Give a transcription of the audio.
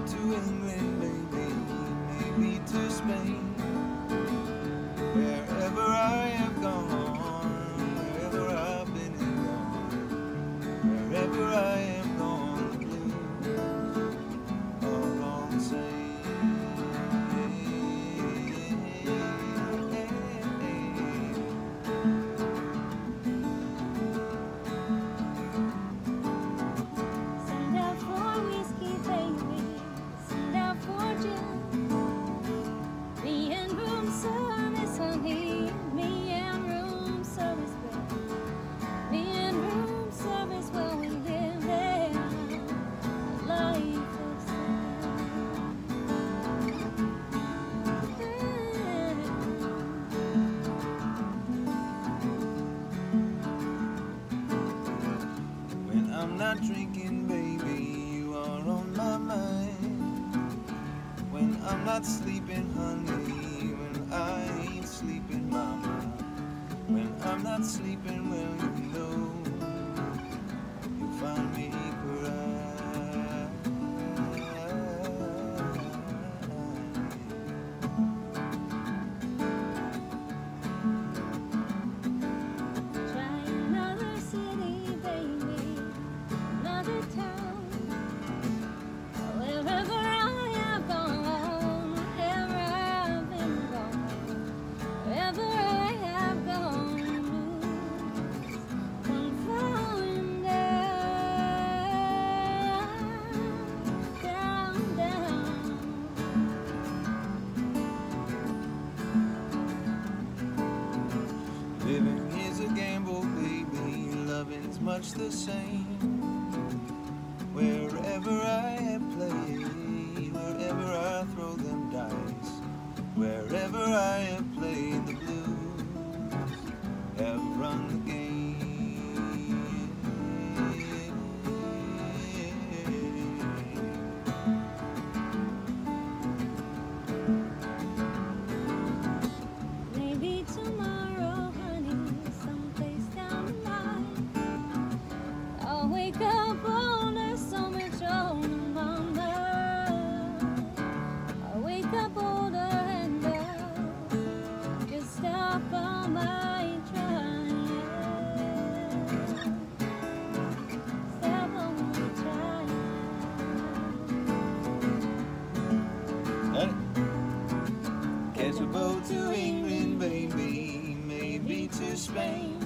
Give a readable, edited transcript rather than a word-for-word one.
to England, baby, maybe to Spain. Wherever I have gone, wherever I've been and gone, wherever I am gone, the blues are all the same. Send out for whiskey, baby. Send out for gin. Me and room service, honey. Me and room service, baby. Me and room service, while we live there. Life is When I'm not drinking, baby, you are on my mind. When I'm not sleeping, honey, when I ain't sleeping, mama. When I'm not sleeping, well, you know, you'll find me try another city, baby. Another town. Wherever I have gone, wherever I've been gone, wherever I have gone, blues come flowing down, down, down. Living is a gamble, baby, loving's much the same. Wherever I have played, wherever I throw them dice, wherever I have played, the blues have run the game. Maybe tomorrow, honey, someplace down the line, I'll wake up older, so much older, mama. I'll wake up older and I'll just stop all my trying. Stop all my trying. Catch a boat to England, baby, maybe to Spain.